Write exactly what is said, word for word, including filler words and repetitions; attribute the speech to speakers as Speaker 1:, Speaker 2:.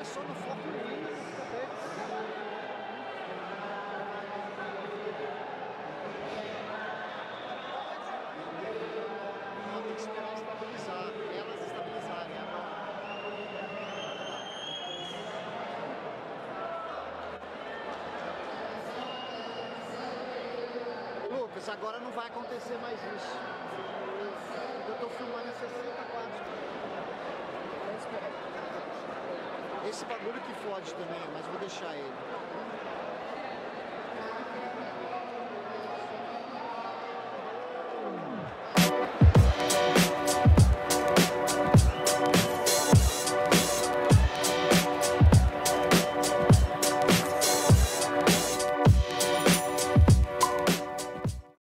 Speaker 1: só no foco livre. Tem que esperar estabilizar, elas estabilizarem agora. Lucas, agora não vai acontecer mais isso. Eu tô filmando em sessenta quadros. Esse bagulho que fode também, mas vou deixar ele.